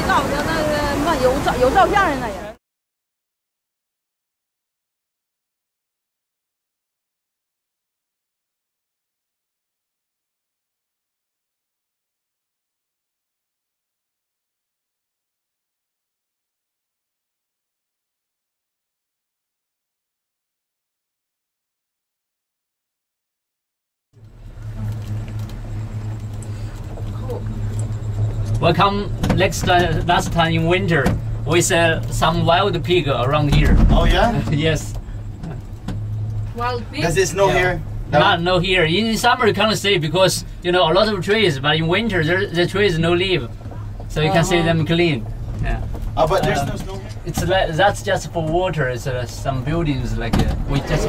搞的那个什么有照片的那也。 Welcome last time in winter. We sell some wild pig around here. Oh yeah? Yes. Wild pig? Does it snow here? No? Not here. In summer you can't see because you know a lot of trees, but in winter the trees no leaf, so you can see them clean. Yeah. Oh, but there's no snow here? It's that's just for water. It's some buildings like we just.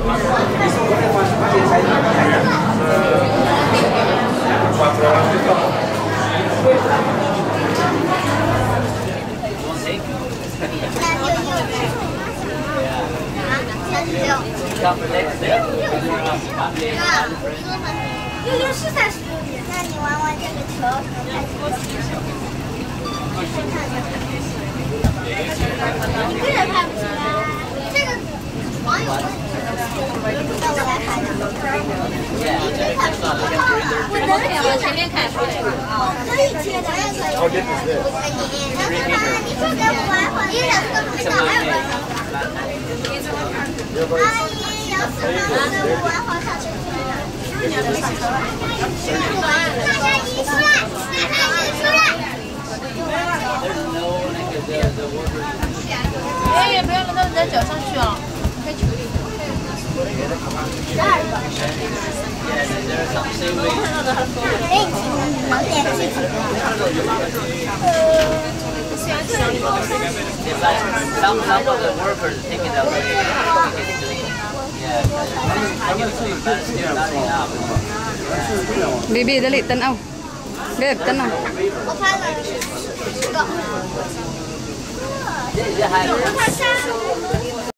6是30米，那你玩玩这个球，看多长。一个人拍不出来，这个网友问你，那我来拍的。我能接前面看，我可以接的，我可以。你说给我玩会儿，一两个都没到，还有阿姨要死了，给我玩会儿上去。 大家一出来！大家一出来！ 哎，不要让他们在脚上去啊！开球里。 Some of the workers take it away. Baby, dali, tanaw. Babe, tanaw. 我拍了10个。